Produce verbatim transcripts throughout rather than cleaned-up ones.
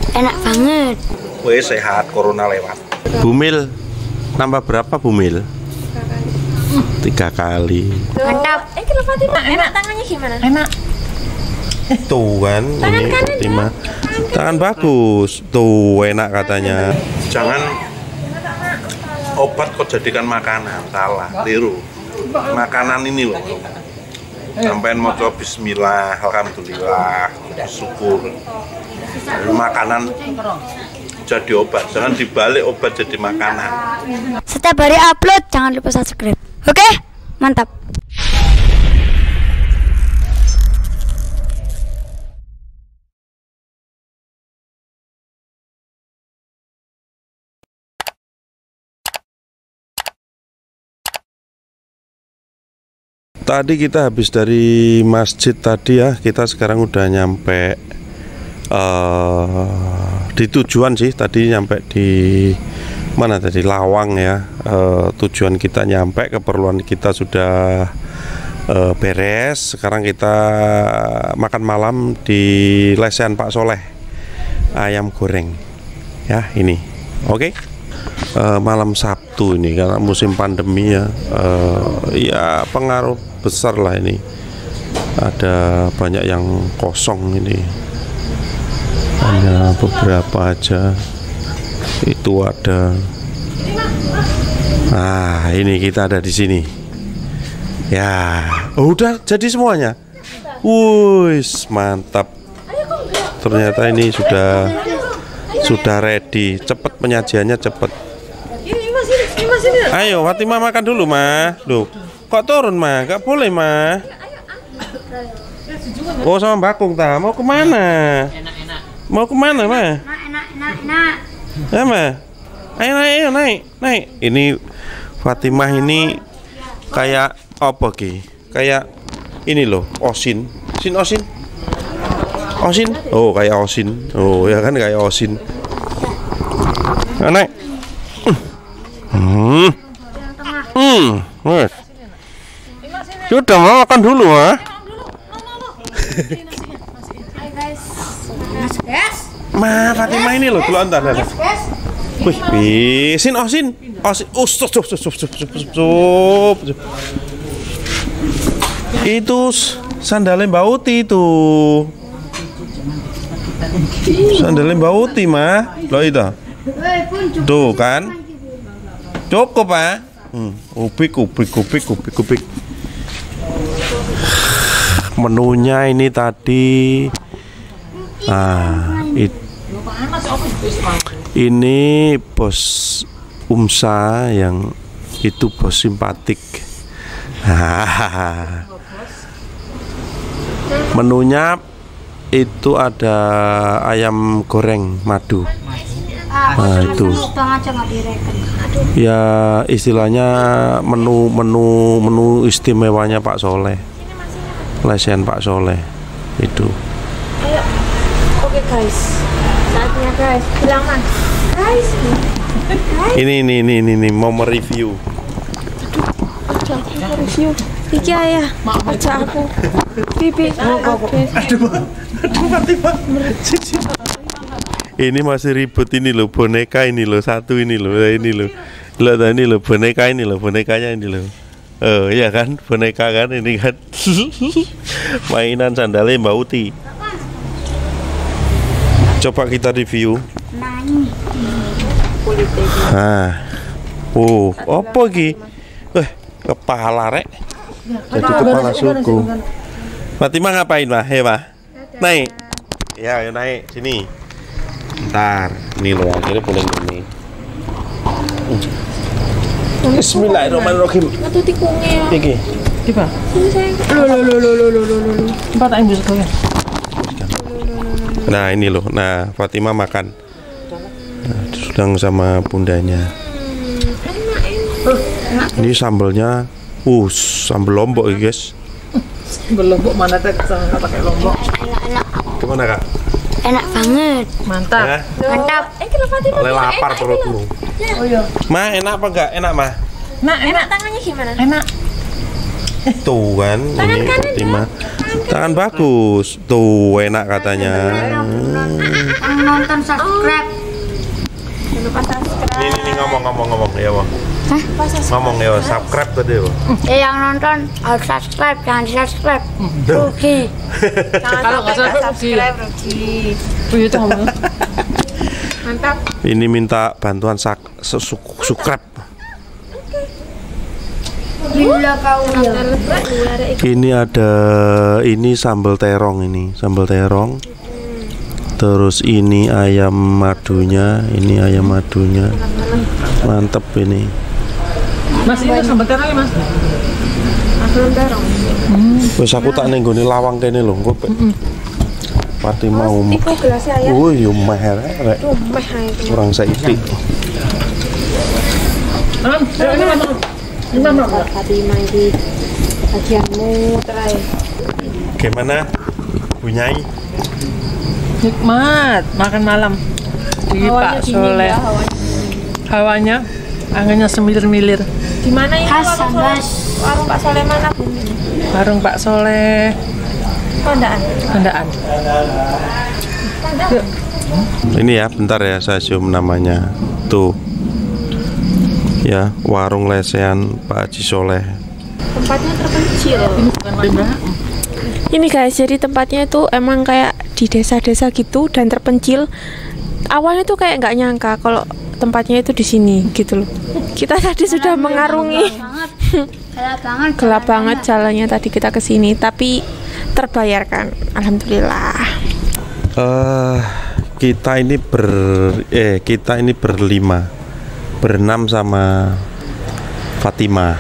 Enak banget. Weh sehat, corona lewat. Bumil, nambah berapa Bumil? Tiga kali. Mantap. Eh kalau Fatima, enak tangannya gimana? Enak. Tuh kan, ini Fatima. Tangan bagus. Tuh enak katanya. Jangan obat kok jadikan makanan, salah, keliru. Makanan ini loh. Sampai mau coba bismillah, alhamdulillah, syukur. Makanan jadi obat, jangan dibalik obat jadi makanan. Setiap hari upload, jangan lupa subscribe. Oke? Mantap. Tadi kita habis dari masjid tadi ya, kita sekarang udah nyampe uh, di tujuan sih. Tadi nyampe di mana tadi, Lawang ya. Uh, tujuan kita nyampe, keperluan kita sudah uh, beres. Sekarang kita makan malam di lesehan Pak Soleh, ayam goreng ya ini. Oke. Okay? Uh, malam Sabtu ini karena musim pandemi ya, uh, ya pengaruh besar lah ini. Ada banyak yang kosong ini, hanya beberapa aja. Itu ada. Nah ini kita ada di sini. Ya, oh, udah jadi semuanya. Wuih, mantap. Ternyata ini sudah sudah ready. Cepet penyajiannya cepet. Ayo Fatima makan dulu mah. Loh, kok turun mah? Gak boleh mah. Oh sama Bakung ta, mau kemana? Mau kemana mah? Enak, enak, enak. Ya mah. Ayo naik, ayo naik, naik. Ini Fatimah ini kayak apa ki? Kayak ini loh, Osin. Sin Osin. Osin. Oh kayak Osin. Oh ya kan kayak Osin. Nah, naik. Hmm. Hmm. Wes. Sudah mau makan dulu ah. Ma Fatimah ini loh, kalau antar ada. Wih, bisin Osin. Osin. Oh, stop, stop, stop, stop, stop, stop. Itu sandalnya Mbak Uti itu. Sandalnya Mbak Uti mah. Loh itu. Tuh kan. Cukup ah. Hmm, ubik, ubik, ubik, ubik, ubik. Menunya ini tadi. Ah, it, ini bos Umsa yang itu bos simpatik. Menunya itu ada ayam goreng madu. Nah itu ya istilahnya menu menu menu istimewanya Pak Soleh, lesehan Pak Soleh itu. Ayo, oke guys, saatnya guys, bilang mas, guys. Ini ini ini ini, ini mau mereview. Aduh, aku mau review. Iki ya, baca aku. Pipi. Oke. Aduh, aduh Fatimah. Ini masih ribet ini loh, boneka ini loh, satu ini loh, ini loh, loh ini loh, boneka ini loh, bonekanya ini loh. Oh iya kan, boneka kan ini kan. Mainan sandalnya Mbak Uti. Coba kita review. Nah, oh, apa ki? Eh, kepala rek. Jadi kepala suku. Fatimah ngapain mah? Hei mah, naik. Ya, ayo naik sini. Ntar, ini loh akhirnya boleh gini. Bismillahirrahmanirrahim. Ngatu tikungnya. Iki. Tiba. Lo lo lo lo lo lo lo lo. Empat ayam busuk ya. Nah ini loh, nah Fatimah makan. Nah, sedang sama bundanya. Ini sambelnya, uh, sambel lombok ya guys. Sambel lombok mana teh nggak pakai lombok. Gimana kak? Enak banget. Mantap. Eh? Mantap. Eh kalau Fatima Oleh lapar perutmu. Oh iya. Ma enak apa enggak? Enak mah? Nah, enak enak. tangannya gimana? Enak. Tuh kan, ini Fatima. Tangan bagus. Tuh enak katanya. Yang nonton subscribe. Jangan lupa subscribe. Ini ini ngomong ngomong ngomong ya, Wah. Hah? Ngomong ya, subscribe tadi, Wah. Ya yang nonton harus subscribe, jangan di subscribe. Rugi. Kalau nggak subscribe rugi. Punya itu ngomong. Mantap. Ini minta bantuan sak subscribe. Gila kau ya. Ini ada ini sambal terong ini, sambal terong. Terus ini ayam madunya, ini ayam madunya. Mantep ini. Mas ini sambal terong ya, Mas? Sambal terong. Wes aku tak ning nggone lawang kene lho, engko Fatima umuk. Iku gelasnya ya. Oh, yo meh rek. Tuh, meh ae. Kurang saiki. Mam, ini Mam. Ini Mam. Fatima iki bagianmu terai. Gimana? Bunyai? Nikmat makan malam di Pak Soleh. Hawanya, anginnya semilir-milir. Di mana ini Khas warung Sambas. Soleh? Warung Pak Soleh mana, Bu? Warung Pak Soleh, Kondaan. Kandaan. Ini ya, bentar ya saya zoom namanya. Tuh. Ya, warung lesehan Pak Haji Soleh. Tempatnya terpencil. Ini bukan limbah. Ini guys, jadi tempatnya itu emang kayak di desa-desa gitu dan terpencil. Awalnya tuh kayak nggak nyangka kalau tempatnya itu di sini gitu loh. Kita tadi sudah mengarungi Gelap banget. gelap banget jalannya tadi kita ke sini, tapi terbayarkan. Alhamdulillah. Eh, kita ini ber eh kita ini berlima, berenam sama Fatima.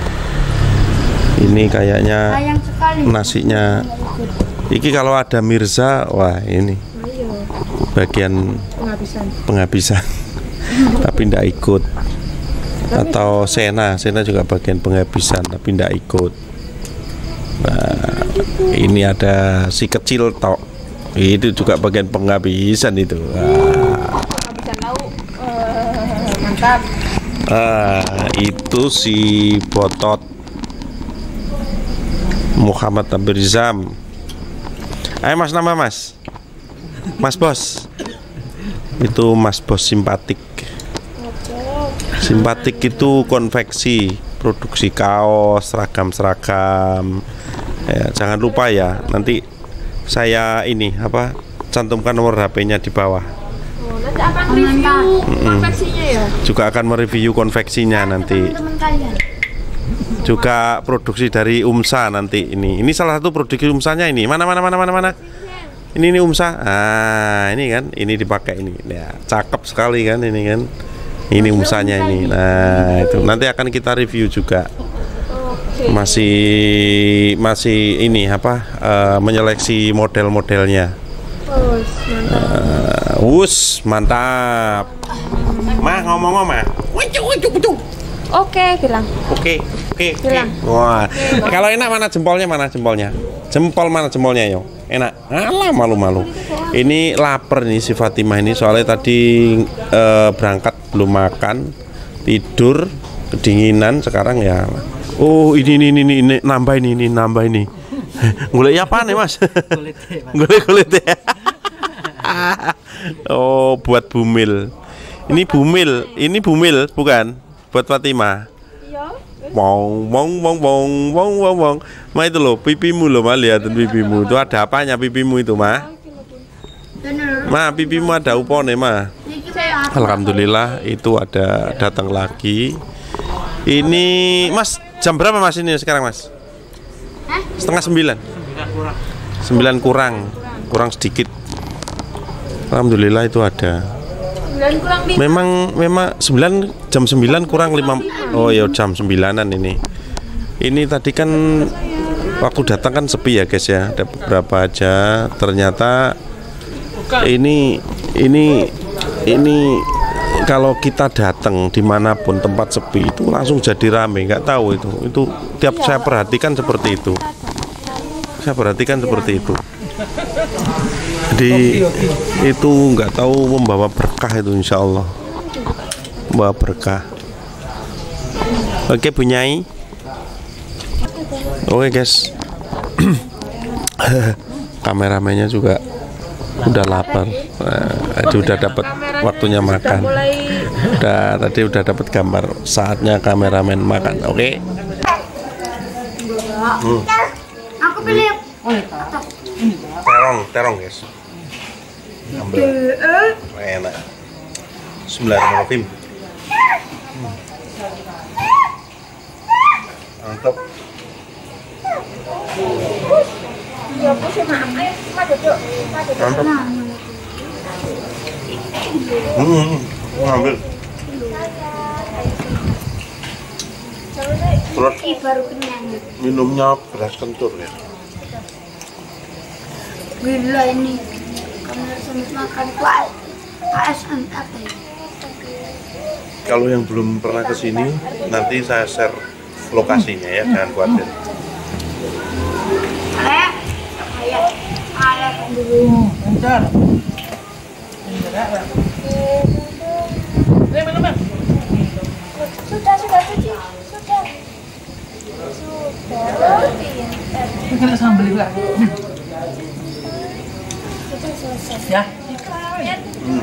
Ini kayaknya Sayang sekali. nasinya. Iki kalau ada Mirza, wah ini bagian Penghabisan. penghabisan. Tapi ndak ikut. Atau Sena, Sena juga bagian penghabisan tapi ndak ikut. Nah, ini ada si kecil tok. Itu juga bagian penghabisan itu. Wah. Penghabisan lauk. Uh, mantap. Ah, itu si Botot Muhammad Abirizam. Ayo Mas, nama Mas. Mas Bos. Itu Mas Bos simpatik. Simpatik itu konveksi, produksi kaos, seragam-seragam. Ya, jangan lupa ya, nanti saya ini apa cantumkan nomor H P-nya di bawah. Oh, nanti akan review konveksinya ya. Juga akan mereview konveksinya nanti. Teman kalian. Juga produksi dari Umsa nanti ini. Ini salah satu produksi Umsanya ini. Mana mana mana mana mana. Ini ini Umsa. Ah, ini kan, ini dipakai ini. Ya, cakep sekali kan ini kan. Ini Umsanya ini. Nah, itu nanti akan kita review juga. Masih masih ini apa? Uh, menyeleksi model-modelnya. Uh, Wus, mantap. Mah ngomong-ngomong, Mah. Oke, bilang. Oke, oke, oke. Bilang. Wah, eh, kalau enak mana jempolnya, mana jempolnya? Jempol mana jempolnya yo? Enak. Alah, malu-malu. Ini lapar nih si Fatimah ini soalnya tadi eh, berangkat belum makan, tidur, kedinginan sekarang ya. Oh, ini ini ini, ini nambah ini, ini nambah ini. Golek apa nih, Mas? Golek kulit ya. Oh, buat bumil. Ini bumil, ini bumil bukan? Buat Fatimah. Wong wong wong wong wong wong wong. Ma itu loh pipimu loh, Ma, lihat pipimu. Itu ada apanya pipimu itu, Ma? Ma, pipimu ada upone, Ma. Alhamdulillah itu ada datang lagi. Ini Mas, jam berapa Mas ini sekarang, Mas? Setengah sembilan. Sembilan kurang, kurang sedikit. Alhamdulillah itu ada. Memang memang sembilan jam sembilan kurang lima. Oh ya jam sembilanan ini. Ini tadi kan waktu datang kan sepi ya guys ya. Ada beberapa aja. Ternyata ini ini ini kalau kita datang dimanapun tempat sepi itu langsung jadi rame. Nggak tahu itu. Itu tiap saya perhatikan seperti itu. Saya perhatikan seperti itu. Jadi itu nggak tahu membawa berkah itu, insya Allah membawa berkah. Oke, Bu Nyai. Oke guys, kameramennya juga udah lapar. Nah, itu udah dapat waktunya makan. Udah tadi udah dapat gambar. Saatnya kameramen makan. Oke. Hmm. Aku pilih. Terong, terong guys. Ambil. Enak. Bismillahirrahmanirrahim. Hmm. Mantap. Mantap. Hmm, ambil. Terus minumnya beras kentur ya. Gila ini. Kamera sambil makan kuat. A S M R. Kalau yang belum pernah ke sini, nanti saya share lokasinya ya, jangan khawatir. Ayah, ayah, ayah dulu. Bentar. Ini minum, Bang. Sudah, sudah, cuci, sudah. Sudah. Ini kena sambal juga. Ya. Hmm.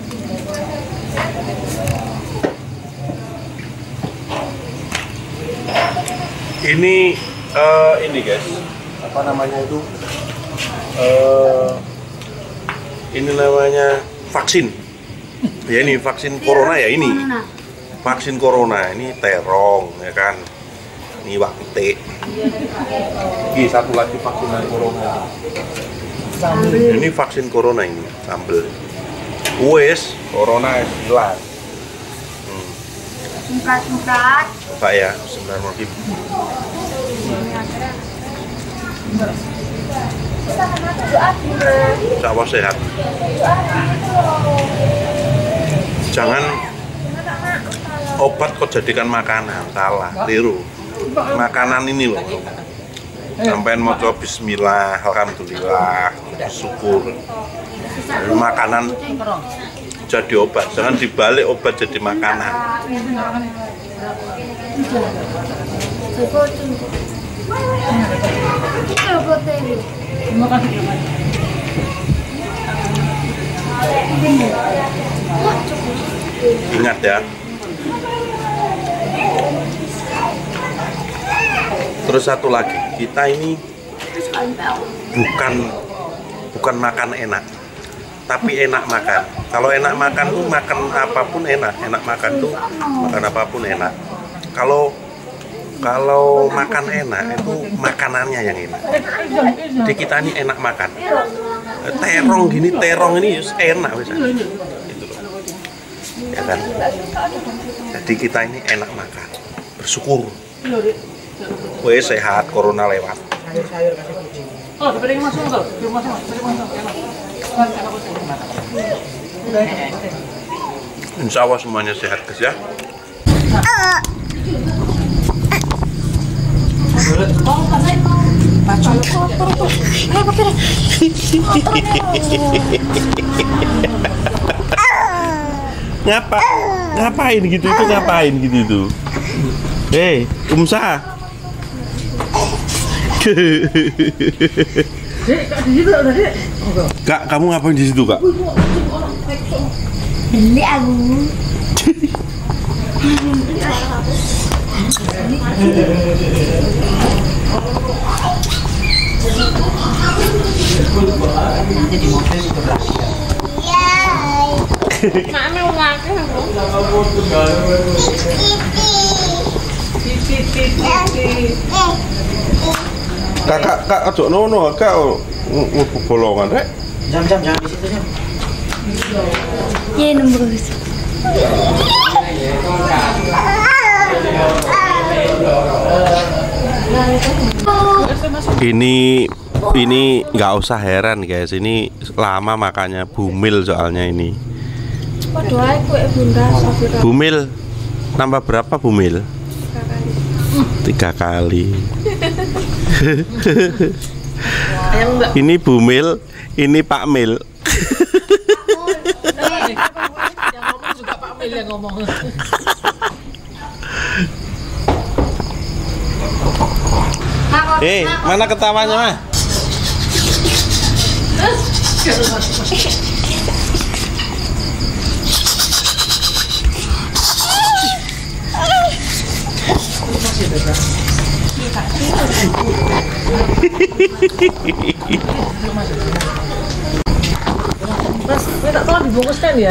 Ini uh, ini guys, apa namanya itu? Uh, ini namanya vaksin. Ya ini vaksin corona ya ini. Vaksin corona ini terong ya kan. Ini wakte. Ini satu lagi vaksin corona. Ini vaksin corona ini sambel. Wes corona hilang. Hmm. Singkat-singkat. Pak ya, Bismillahirrahmanirrahim. Insya sehat. Jangan obat kok jadikan makanan, salah, keliru. Makanan ini loh. Sampai mau coba Bismillah, Alhamdulillah, syukur. Makanan jadi obat, jangan dibalik obat jadi makanan. Ingat ya. Terus satu lagi, kita ini bukan bukan makan enak, tapi enak makan. Kalau enak makan tuh makan apapun enak, enak makan tuh makan apapun enak. Kalau kalau makan enak itu makanannya yang enak. Jadi kita ini enak makan. Terong gini, terong ini enak misalnya. Gitu loh. Ya kan? Jadi kita ini enak makan, bersyukur. Wes sehat, corona lewat. Oh, tapi ini masuk enggak? Masuk, masuk. Insya Allah semuanya sehat guys ya. Ngapa? Ngapain gitu itu ngapain gitu itu? Hei, Umsa. Kak, kamu ngapain di situ, Kak? Beli aku. Kakak, kak, ojo nono, kak, ngubuk bolongan, rek. Jam, jam, jangan di situ, jam. Iya, nembus. Ini ini nggak usah heran guys, ini lama makanya bumil soalnya ini. Bumil nambah berapa bumil? Tiga kali. Ini bumil, ini Pak Mil. Yang ngomong juga Pak Mil yang ngomong. Eh, mana ketawanya mah? Mas, minta tolong dibungkuskan ya.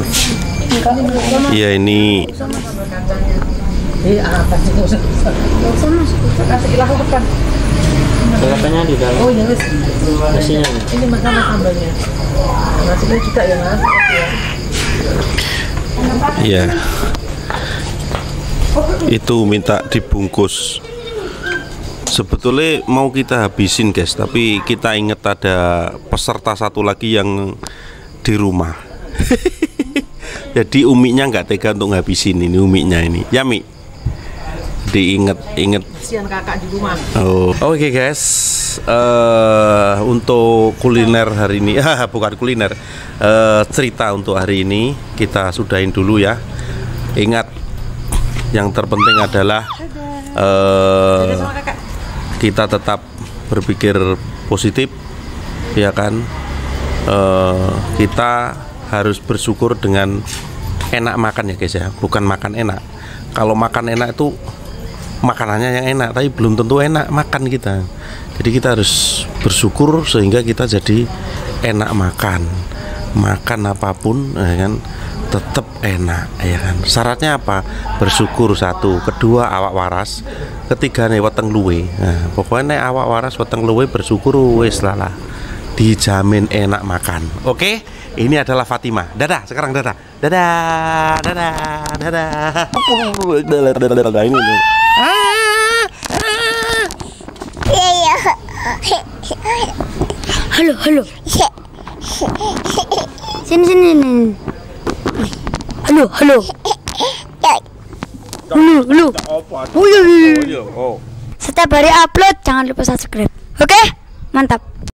Iya ini. Eh, apa sih? Kasih ilah ke depan. Katanya di dalam. Oh, ya wis. Nasinya. Ini makanan sambelnya. Nasinya juga ya, Mas. Iya. Itu minta dibungkus. Sebetulnya mau kita habisin guys, tapi kita ingat ada peserta satu lagi yang di rumah. Jadi uminya nggak tega untuk ngabisin ini uminya ini. Ya Mi, diinget inget. Kasihan kakak di rumah. Oh, oke okay guys. Uh, untuk kuliner hari ini, bukan kuliner, uh, cerita untuk hari ini kita sudahin dulu ya. Ingat, yang terpenting adalah uh, kita tetap berpikir positif, ya kan? Uh, kita harus bersyukur dengan enak makan ya guys ya, bukan makan enak. Kalau makan enak itu makanannya yang enak, tapi belum tentu enak makan kita. Jadi kita harus bersyukur sehingga kita jadi enak makan. Makan apapun, ya kan, tetap enak, ya kan. Syaratnya apa? Bersyukur satu, kedua awak waras, ketiga nih weteng luwe. Nah, pokoknya nih awak waras weteng luwe bersyukur wes lala. Dijamin enak makan. Oke? Ini adalah Fatimah. Dadah, sekarang dadah. Dadah, dadah, dadah. Dadah ini. Halo, halo. Sini, sini, sini. Halo, halo. Halo, halo. Halo, halo. Setiap hari upload, jangan lupa subscribe. Oke? Mantap.